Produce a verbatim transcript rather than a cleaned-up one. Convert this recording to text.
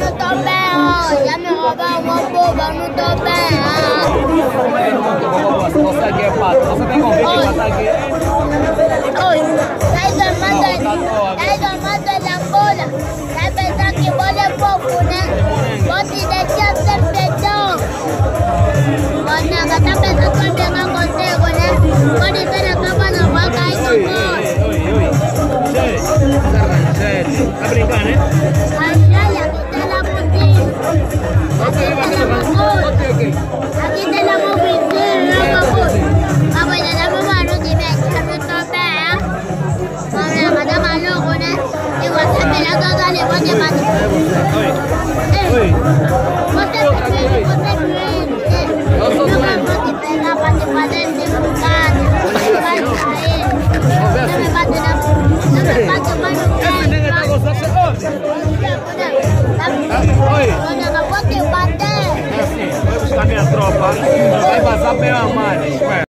não tô bem, ó. Já me roubaram uma boba, não tô bem, ó. Você aqui é pato, você tem convite de passar aqui? Oi, sai da manda, sai da manda da bola. Vai pensar que bola é pouco, né? Pode deixar ser feijão. Mas nada, tá pensando que eu pegar contigo, né? Pode ser a capa na vaca e não pode. Oi, oi, oi. Tá brincando, né? Ai, aqui tem la putinha. Aqui tem la mamãe. Aqui tem la movizinha, não mamãe. A mãe da mamãe não te mete, eu não tô bem, mamãe, mas tá maluco, né? E você me dá toda a levada de mano. Ei, você me vê, você me vê. Eu não vou te pegar pra te fazer desfrutado. Você vai sair. Não me bate na... Não me bate mais no pé. Oi. Eu não vou te bater. É assim, vai buscar minha tropa. Vai vazar pela mãe.